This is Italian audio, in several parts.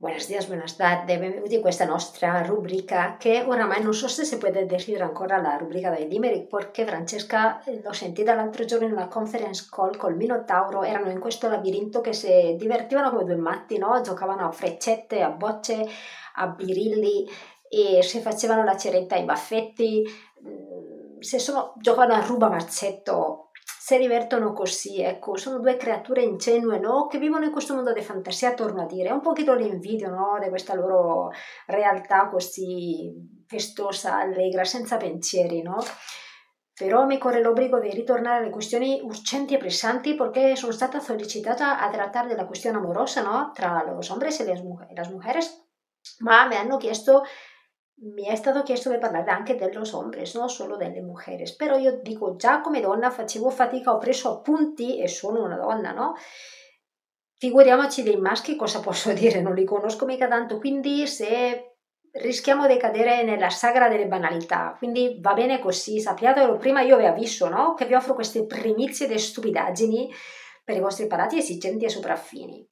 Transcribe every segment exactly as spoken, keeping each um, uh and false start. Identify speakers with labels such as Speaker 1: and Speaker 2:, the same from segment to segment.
Speaker 1: Buenos días, buenas tardes, benvenuti in questa nostra rubrica che oramai non so se si può definire ancora la rubrica dei limerick, perché Francesca eh, l'ho sentita l'altro giorno in una conference call col Minotauro, erano in questo labirinto che si divertivano come due matti, no? Giocavano a freccette, a bocce, a birilli e si facevano la ceretta ai baffetti, mm, se sono, giocavano a ruba mazzetto, si divertono così, ecco, sono due creature ingenue, no? Che vivono in questo mondo di fantasia, torno a dire, un pochino li invidio, no? Di questa loro realtà così festosa, allegra, senza pensieri, no? Però mi corre l'obbligo di ritornare alle questioni urgenti e pressanti perché sono stata sollecitata a trattare della questione amorosa, no? Tra los hombres e las mujeres, ma mi hanno chiesto mi è stato chiesto di parlare anche dello hombres, non solo delle mujeres, però io dico già come donna facevo fatica, ho preso appunti e sono una donna, no? Figuriamoci dei maschi cosa posso dire, non li conosco mica tanto, quindi se rischiamo di cadere nella sagra delle banalità, quindi va bene così, sappiatelo, prima io vi avviso, no? Che vi offro queste primizie di stupidaggini per i vostri palati esigenti e sopraffini.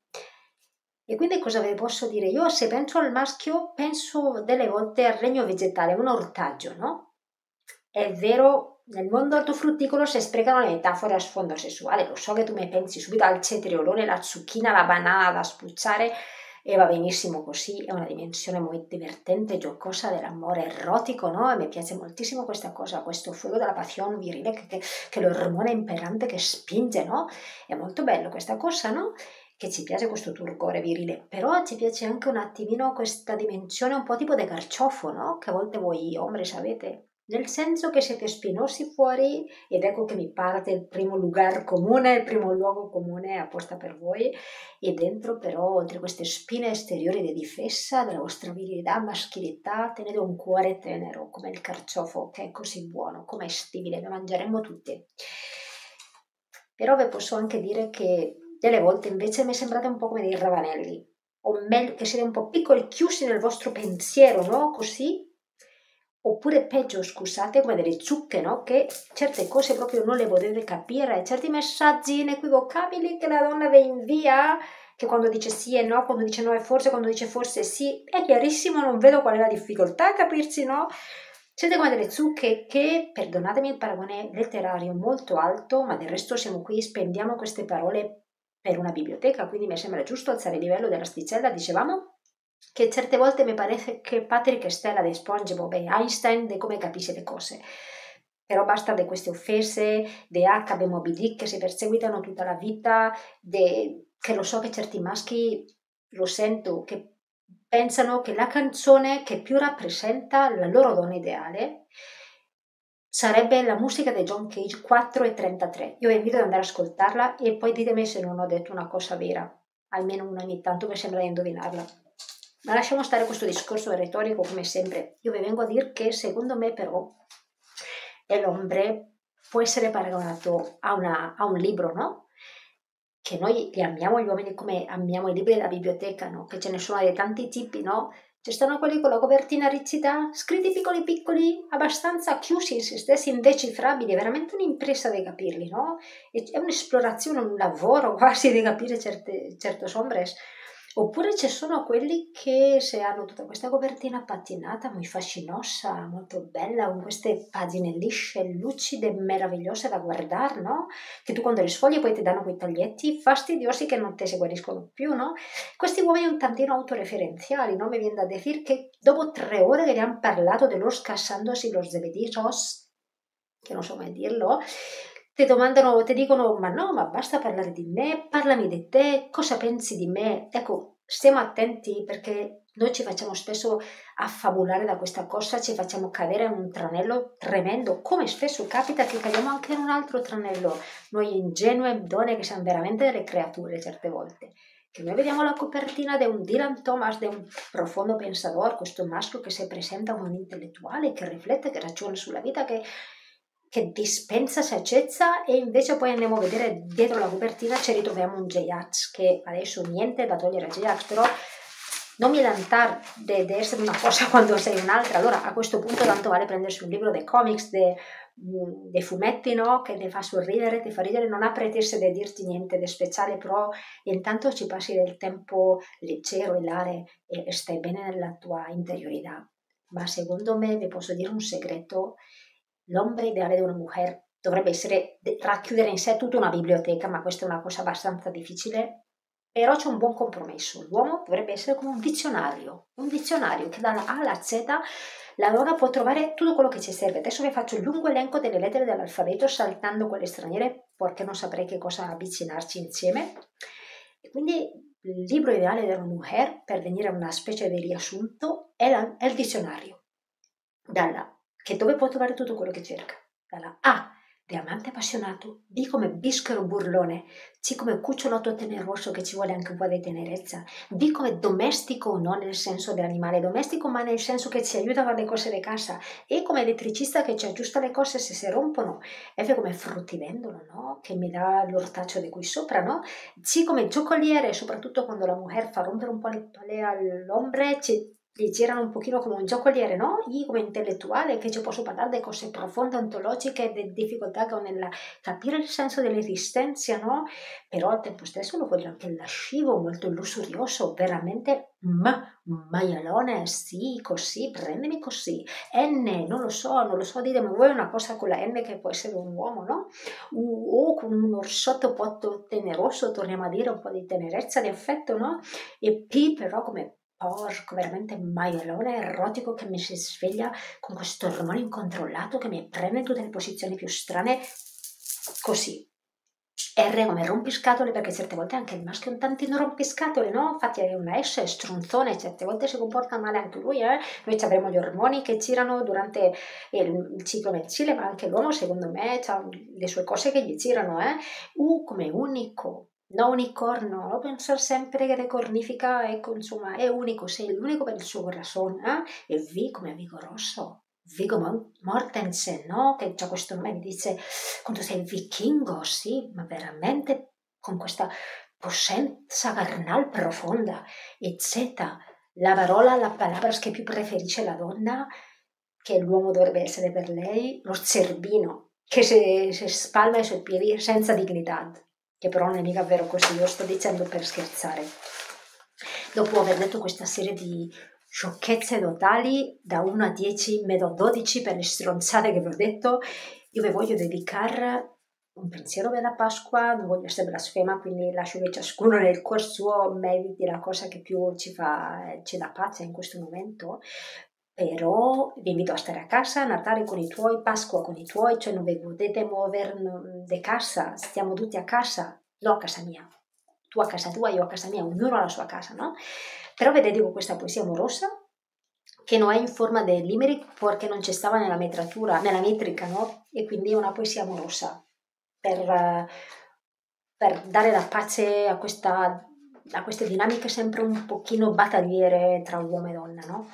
Speaker 1: E quindi cosa vi posso dire? Io se penso al maschio, penso delle volte al regno vegetale, un ortaggio, no? È vero, nel mondo ortofrutticolo si sprecano le metafore a sfondo sessuale, lo so che tu mi pensi subito al cetriolone, la zucchina, la banana da spruzzare, e va benissimo così, è una dimensione molto divertente, giocosa dell'amore erotico, no? E mi piace moltissimo questa cosa, questo fuoco della passione virile, che, che, che l'ormone imperante che spinge, no? È molto bello questa cosa, no? Che ci piace questo turcore virile, però ci piace anche un attimino questa dimensione un po' tipo di carciofo, no? Che a volte voi hombres avete, nel senso che siete spinosi fuori, ed ecco che mi parte il primo lugar comune, il primo luogo comune apposta per voi, e dentro però, oltre queste spine esteriori di difesa della vostra virilità, maschilità, tenete un cuore tenero, come il carciofo, che è così buono, comestibile, lo mangeremmo tutti. Però vi posso anche dire che delle volte invece mi sembrate un po' come dei ravanelli, o meglio che siete un po' piccoli, chiusi nel vostro pensiero, no? Così? Oppure peggio, scusate, come delle zucche, no? Che certe cose proprio non le potete capire, certi messaggi inequivocabili che la donna vi invia, che quando dice sì e no, quando dice no e forse, quando dice forse sì, è chiarissimo, non vedo qual è la difficoltà a capirsi, no? Siete come delle zucche che, perdonatemi il paragone letterario molto alto, ma del resto siamo qui, spendiamo queste parole per una biblioteca, quindi mi sembra giusto alzare il livello dell'asticella, dicevamo che certe volte mi pare che Patrick Stella di SpongeBob e Einstein di come capisce le cose, però basta di queste offese, di H B Moby Dick che si perseguitano tutta la vita, de, che lo so che certi maschi, lo sento, che pensano che la canzone che più rappresenta la loro donna ideale sarebbe la musica di John Cage quattro e trentatré. Io vi invito ad andare ad ascoltarla e poi ditemi se non ho detto una cosa vera, almeno una ogni tanto mi sembra di indovinarla. Ma lasciamo stare questo discorso retorico come sempre. Io vi vengo a dire che secondo me però l'ombre può essere paragonato a, una, a un libro, no? Che noi li amiamo gli uomini come amiamo i libri della biblioteca, no? Che ce ne sono di tanti tipi, no? Ci stanno quelli con la copertina riccita, scritti piccoli piccoli, abbastanza chiusi in se stessi, indecifrabili, è veramente un'impresa di capirli, no? È un'esplorazione, un lavoro quasi di capire certe, certos hombres. Oppure ci sono quelli che se hanno tutta questa copertina patinata, molto fascinosa, molto bella, con queste pagine lisce, lucide, meravigliose da guardare, no? Che tu quando le sfogli poi ti danno quei taglietti fastidiosi che non ti si guariscono più, no? Questi uomini un tantino autoreferenziali, no? Mi viene da dire che dopo tre ore che gli hanno parlato de los casándose los zebeditos, che non so mai dirlo, ti domandano, ti dicono, ma no, ma basta parlare di me, parlami di te, cosa pensi di me? Ecco, stiamo attenti perché noi ci facciamo spesso affabulare da questa cosa, ci facciamo cadere in un tranello tremendo, come spesso capita che cadiamo anche in un altro tranello, noi ingenue donne che siamo veramente delle creature certe volte, che noi vediamo la copertina di un Dylan Thomas, di un profondo pensador, questo maschio che si presenta come un intellettuale, che riflette, che ragiona sulla vita, che che dispensa saggezza, e invece poi andiamo a vedere dietro la copertina ci ritroviamo un J-Ax, che adesso niente da togliere a J-Ax, però non mi vantar di essere una cosa quando sei un'altra. Allora a questo punto tanto vale prendersi un libro dei comics, dei, dei fumetti, no? Che ti fa sorridere, ti fa ridere, non ha pretese di dirti niente di speciale, però intanto ci passi del tempo leggero, ilare e, e stai bene nella tua interiorità. Ma secondo me, vi posso dire un segreto, l'ombra ideale di una mujer dovrebbe essere racchiudere in sé tutta una biblioteca, ma questa è una cosa abbastanza difficile. Però c'è un buon compromesso. L'uomo dovrebbe essere come un dizionario, un dizionario che dalla A alla Z la donna può trovare tutto quello che ci serve. Adesso vi faccio il lungo elenco delle lettere dell'alfabeto, saltando quelle straniere, perché non saprei che cosa avvicinarci insieme. E quindi il libro ideale della mujer, per venire a una specie di riassunto, è, la, è il dizionario. Dalla, che dove può trovare tutto quello che cerca. Dalla A, di amante appassionato, B come bischero burlone, C come cucciolotto teneroso che ci vuole anche un po' di tenerezza, D come domestico, non nel senso dell'animale domestico, ma nel senso che ci aiuta a fare le cose di casa, E come elettricista che ci aggiusta le cose se si rompono, F come fruttivendolo, no? Che mi dà l'ortaccio di qui sopra, no? C come giocoliere, soprattutto quando la mujer fa rompere un po' le palle all'ombre, ci gli girano un pochino come un giocoliere, no? Io come intellettuale che ci posso parlare di cose profonde, ontologiche, di difficoltà che ho nel capire il senso dell'esistenza, no? Però al tempo stesso lo voglio anche lascivo, molto lussurioso, veramente ma, maialone, sì, così, prendimi così. N, non lo so, non lo so dire, ma vuoi una cosa con la N che può essere un uomo, no? U, o con un orsotto un po' teneroso, torniamo a dire, un po' di tenerezza, di affetto, no? E P però come porco, veramente maialone erotico che mi si sveglia con questo ormone incontrollato che mi prende in tutte le posizioni più strane, così. R come rompiscatole, perché certe volte anche il maschio è un tantino rompiscatole, no? Infatti è una S, è stronzone, certe volte si comporta male anche lui, eh? Noi avremo gli ormoni che girano durante il, il ciclo mensile, ma anche l'uomo secondo me ha le sue cose che gli girano, eh? U come unico, no unicorno, no pensare sempre che le cornifica, ecco, insomma, è unico, sei l'unico per il suo corazon, eh? E V come vigoroso, Viggo Mortensen, no? Che già questo nome mi dice quando sei vichingo, sì, ma veramente con questa possenza carnal profonda. E Z, la parola, la palabra che più preferisce la donna, che l'uomo dovrebbe essere per lei, lo zerbino, che si, si spalma ai suoi piedi senza dignità, che però non è mica vero così, io sto dicendo per scherzare. Dopo aver detto questa serie di sciocchezze totali, da uno a dieci, me do dodici per le stronzate che vi ho detto, io vi voglio dedicare un pensiero della Pasqua, non voglio essere blasfema, quindi lascio che ciascuno nel cuor suo mediti la cosa che più ci fa, ci dà pace in questo momento, però vi invito a stare a casa, Natale con i tuoi, Pasqua con i tuoi, cioè non vi potete muovere di casa, stiamo tutti a casa, no a casa mia, tu a casa tua, io a casa mia, ognuno alla sua casa, no? Però vi dedico questa poesia amorosa, che non è in forma di limerick perché non c'è stava nella metratura, nella metrica, no? E quindi è una poesia amorosa per, per dare la pace a, questa, a queste dinamiche sempre un pochino battagliere tra uomo e donna, no?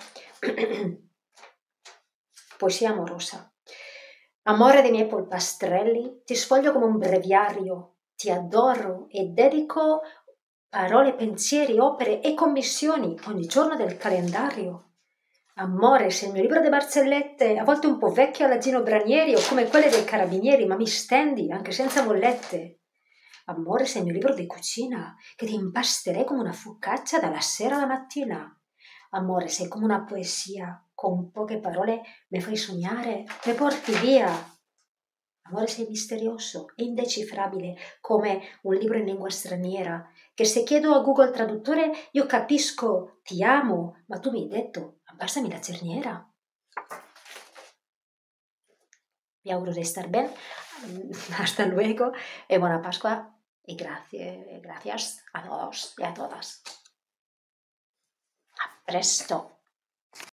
Speaker 1: Poesia amorosa. Amore dei miei polpastrelli, ti sfoglio come un breviario, ti adoro e dedico parole, pensieri, opere e commissioni ogni giorno del calendario. Amore, sei il mio libro di barzellette, a volte un po' vecchio alla Gino Branieri o come quelle dei carabinieri, ma mi stendi anche senza mollette. Amore, sei il mio libro di cucina, che ti impasterei come una focaccia dalla sera alla mattina. Amore, sei come una poesia, con poche parole mi fai sognare, mi porti via. Amore, sei misterioso e indecifrabile come un libro in lingua straniera, che se chiedo a Google Traduttore io capisco, ti amo, ma tu mi hai detto, abbassami la cerniera. Vi auguro di star bene, hasta luego e buona Pasqua e grazie, gracias a todos y a todas. A presto.